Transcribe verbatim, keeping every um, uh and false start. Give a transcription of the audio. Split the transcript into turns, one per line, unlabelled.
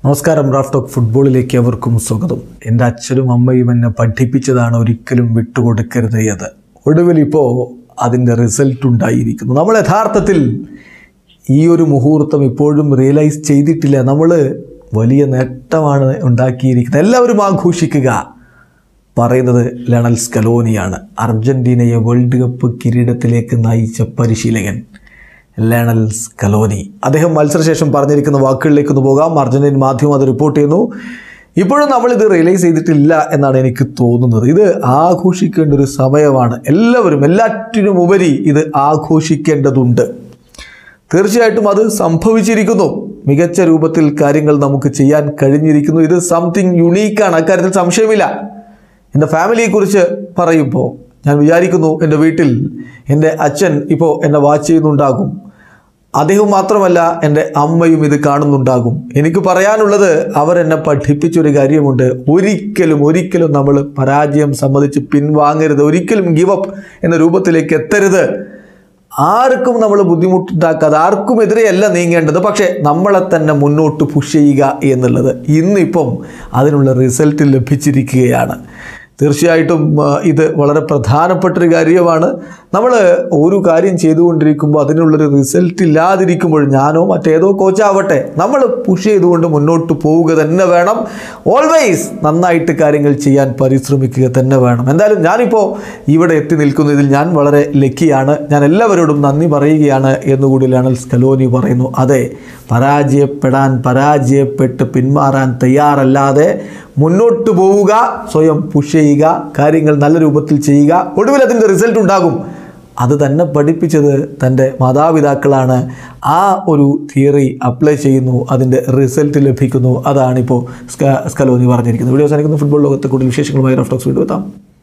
നമസ്കാരം. Raf talk ഫുട്ബോളിലേക്ക് അവർക്കും സ്വാഗതം. എൻ്റെ അച്ഛനും അമ്മയും എന്നെ പഠിപ്പിച്ചതാണ് ഒരിക്കലും വിട്ടുകൊടുക്കരുത് അത്. ഒടുവിൽ ഇപ്പോൾ അതിൻ്റെ റിസൾട്ട് ഉണ്ടായിരിക്കുന്നു. നമ്മൾ യഥാർത്ഥത്തിൽ ഈ ഒരു മുഹൂർത്തം ഇപ്പോഴും റിയലൈസ് ചെയ്തിട്ടില്ല. നമ്മൾ വലിയ നേട്ടമാണ് ഉണ്ടാക്കിയിരിക്കുന്നത്. എല്ലാവരും ആഘോഷിക്കുക. പറയുന്നത് ലയണൽ സ്കലോനിയാണ്. അർജൻറ്റീനയെ വേൾഡ് കപ്പ് കിരീടത്തിലേക്ക് നയിച്ച പരിശീലകൻ ലയണൽ സ്കലോനി. അദ്ദേഹം മത്സരശേഷം പറഞ്ഞിരിക്കുന്ന വാക്കുകളിലേക്കൊന്ന് പോകാം. അർജന്റീൻ മാധ്യമം അത് റിപ്പോർട്ട് ചെയ്യുന്നു. ഇപ്പോഴും നമ്മളിത് റിയലൈസ് ചെയ്തിട്ടില്ല എന്നാണ് എനിക്ക് തോന്നുന്നത്. ഇത് ആഘോഷിക്കേണ്ട ഒരു സമയമാണ്. എല്ലാവരും എല്ലാറ്റിനും ഉപരി ഇത് ആഘോഷിക്കേണ്ടതുണ്ട്. തീർച്ചയായിട്ടും അത് സംഭവിച്ചിരിക്കുന്നു. മികച്ച രൂപത്തിൽ കാര്യങ്ങൾ നമുക്ക് ചെയ്യാൻ കഴിഞ്ഞിരിക്കുന്നു. ഇത് സംതിങ് യുണീക്കാണ്, അക്കാര്യത്തിൽ സംശയമില്ല. എൻ്റെ ഫാമിലിയെക്കുറിച്ച് പറയുമ്പോൾ ഞാൻ വിചാരിക്കുന്നു, എൻ്റെ വീട്ടിൽ എൻ്റെ അച്ഛൻ ഇപ്പോൾ എന്നെ വാച്ച് ചെയ്യുന്നുണ്ടാകും. അദ്ദേഹം മാത്രമല്ല, എൻ്റെ അമ്മയും ഇത് കാണുന്നുണ്ടാകും. എനിക്ക് പറയാനുള്ളത്, അവരെന്നെ പഠിപ്പിച്ചൊരു കാര്യമുണ്ട്. ഒരിക്കലും ഒരിക്കലും നമ്മൾ പരാജയം സമ്മതിച്ച് പിൻവാങ്ങരുത്. ഒരിക്കലും ഗിവ് അപ്പ് എന്ന രൂപത്തിലേക്ക് എത്തരുത്. ആർക്കും നമ്മൾ ബുദ്ധിമുട്ടുണ്ടാക്കാതെ, ആർക്കും എതിരെയല്ല നീങ്ങേണ്ടത്, പക്ഷേ നമ്മളെ തന്നെ മുന്നോട്ട് പുഷ് ചെയ്യുക എന്നുള്ളത്. ഇന്നിപ്പം അതിനുള്ള റിസൾട്ട് ലഭിച്ചിരിക്കുകയാണ്. തീർച്ചയായിട്ടും ഇത് വളരെ പ്രധാനപ്പെട്ടൊരു കാര്യമാണ്. നമ്മൾ ഒരു കാര്യം ചെയ്തുകൊണ്ടിരിക്കുമ്പോൾ അതിനുള്ളൊരു റിസൾട്ട് ഇല്ലാതിരിക്കുമ്പോൾ, ഞാനോ മറ്റേതോ കോച്ചാവട്ടെ, നമ്മൾ പുഷ് ചെയ്തുകൊണ്ട് മുന്നോട്ട് പോവുക തന്നെ വേണം. ഓൾവേസ് നന്നായിട്ട് കാര്യങ്ങൾ ചെയ്യാൻ പരിശ്രമിക്കുക തന്നെ വേണം. എന്തായാലും ഞാനിപ്പോൾ ഇവിടെ എത്തി നിൽക്കുന്നതിൽ ഞാൻ വളരെ ലക്കിയാണ്. ഞാൻ എല്ലാവരോടും നന്ദി പറയുകയാണ് എന്നുകൂടി ലയണൽ സ്കലോനി പറയുന്നു. അതെ, പരാജയപ്പെടാൻ പരാജയപ്പെട്ട് പിന്മാറാൻ തയ്യാറല്ലാതെ മുന്നോട്ട് പോവുക, സ്വയം പുഷ് ചെയ്യുക, കാര്യങ്ങൾ നല്ല രൂപത്തിൽ ചെയ്യുക. ഒടുവിൽ അതിൻ്റെ റിസൾട്ട് ഉണ്ടാകും. അത് തന്നെ പഠിപ്പിച്ചത് തൻ്റെ മാതാപിതാക്കളാണ്. ആ ഒരു തിയറി അപ്ലൈ ചെയ്യുന്നു, അതിൻ്റെ റിസൾട്ട് ലഭിക്കുന്നു. അതാണിപ്പോൾ സ്ക സ്കലോനി പറഞ്ഞിരിക്കുന്നത്. വീഡിയോ അവസാനിക്കുന്ന ഫുട്ബോൾ ലോകത്തെ കൂടുതൽ വിശേഷങ്ങളുമായി റാഫ് ടോക്സ് വീണ്ടും എത്താം.